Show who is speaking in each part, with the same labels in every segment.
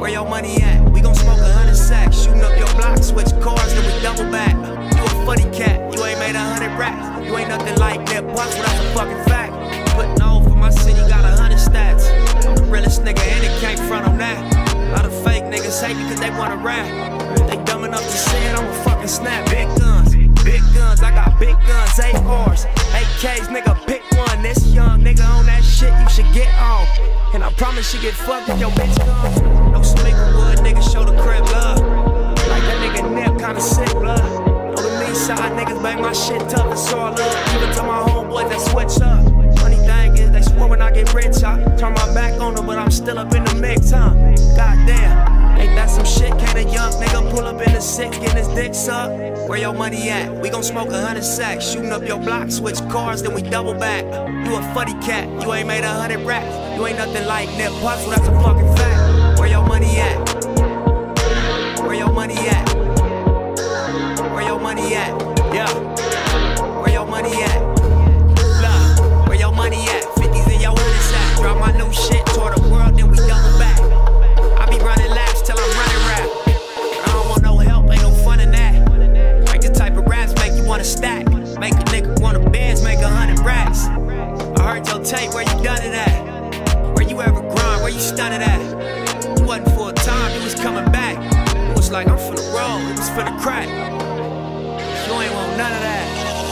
Speaker 1: Where your money at? We gon' smoke 100 sacks, shooting up your block, switch cars, then we double back. You a funny cat, you ain't made 100 racks. You ain't nothing like Nip Bucks, well, that's a fucking fact. Putting on for my city, got 100 stats. I'm the realest nigga, and it can't front on that. A lot of fake niggas hate me cause they wanna rap. If they dumb enough to say it, I'ma fucking snap. Big guns, I got big guns, ARs, AKs, nigga, pick one. This young nigga on that shit, you should get on. And I promise you get fucked if your bitch comes. No Sneakerwood, nigga, show the crib love. Like that nigga Nip, kinda sick blood. On the me side, niggas make my shit tough, it's all love. Even to my homeboys that switch up. Funny thing is, they swore when I get rich, I turn my back on them, but I'm still up in the mix, huh? Goddamn, ain't that some shit? Can't a young nigga pull up in the six, getting his dick sucked? Where your money at? We gon' smoke 100 sacks, shooting up your block, switch cars, then we double back. You a funny cat, you ain't made 100 racks. You ain't nothing like Nip Bucks, well, that's a fucking fact. Where your money at? Where your money at? Where your money at? Yeah. Where your money at? Look, where your money at? 50s in your 100 sack. Drop my new shit toward the world, then we double back. I be running laps till I'm running rap. I don't want no help, ain't no fun in that. Like the type of raps make you wanna stack. Make a nigga wanna bands, make 100 racks. I heard your tape, where you done it at? Where you ever grind, where you stunning at? You wasn't full time, you was coming back. It was like I'm finna roll, it was finna crack. You ain't want none of that.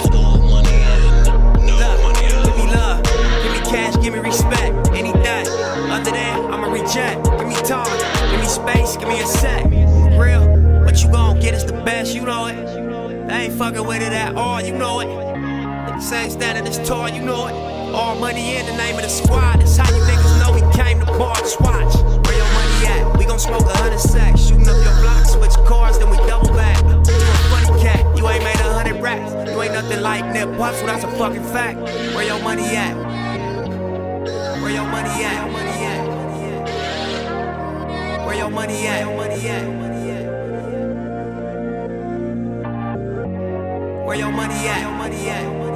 Speaker 1: Look, give me love, give me cash, give me respect. Anything other than I'ma reject. Give me time, give me space, give me a sec. Real, what you gon' get is the best, you know it. They ain't fucking with it at all, you know it. Niggas ain't standing this tall, you know it. All money in the name of the squad. That's how you niggas know we came to bar. Just watch. Where your money at? We gon' smoke 100 sacks, shooting up your block, switch cars, then we double back. You a funny cat, you ain't made 100 racks. You ain't nothing like Nip Bucks, well, that's a fucking fact. Where your money at? Where your money at? Where your money at? Where your money at?